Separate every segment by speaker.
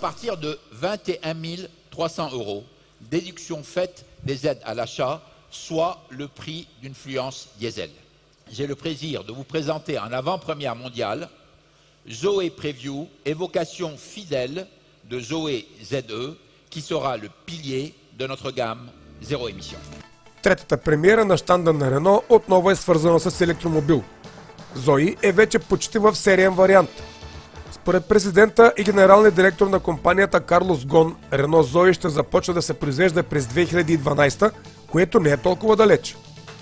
Speaker 1: partir de 21 300 €, déduction faite des aides à l'achat, soit le prix d'une fluence diesel. J'ai le plaisir de vous présenter en avant-première mondiale Zoe Preview, évocation fidèle de Zoe ZE, qui sera le pilier de notre gamme zéro émission.
Speaker 2: Третата премиера на щанда на Рено отново е свързана с електромобил. Zoe е вече почти в сериен вариант. Според президента и генералния директор на компанията Карлос Гон, Рено Zoe ще започне да се произвежда през 2012, което не е толкова далеч.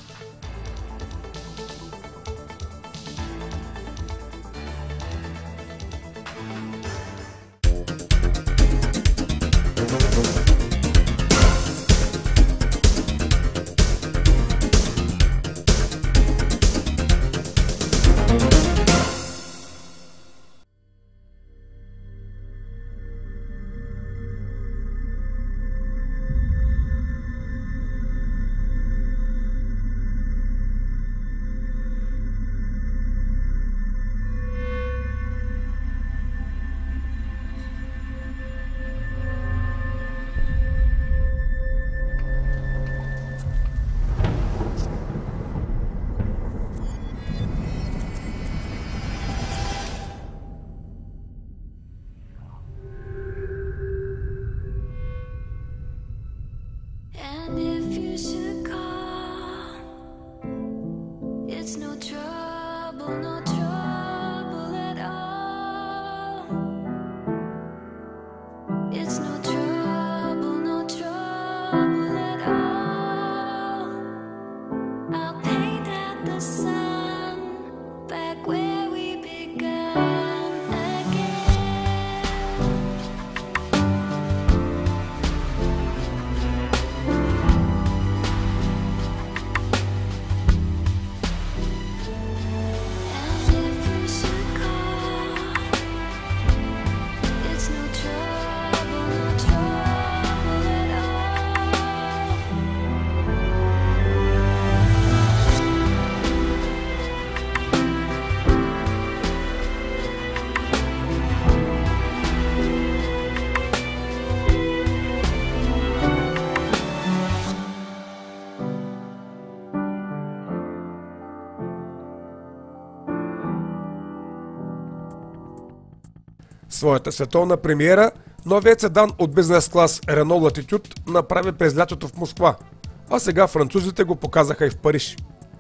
Speaker 2: Своята световна премиера новият седан от бизнес клас Renault Latitude направи през лятото в Москва, а сега французите го показаха и в Париж.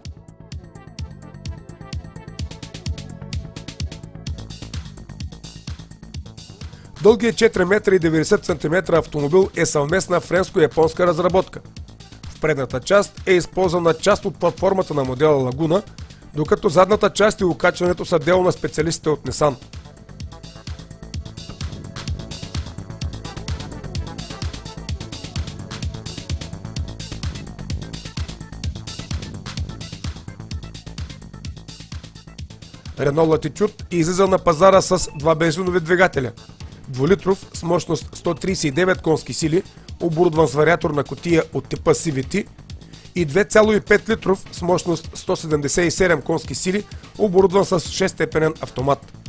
Speaker 2: Дългият 4,90 м автомобил е съвместна френско-японска разработка. В предната част е използвана част от платформата на модела Лагуна, докато задната част и окачването са дело на специалистите от Nissan. Renault Latitude излиза на пазара с два бензинови двигателя. 2-литров с мощност 139 конски сили, оборудван с вариаторна кутия от типа CVT, и 2,5 литров с мощност 177 конски сили, оборудван с 6-степенен автомат.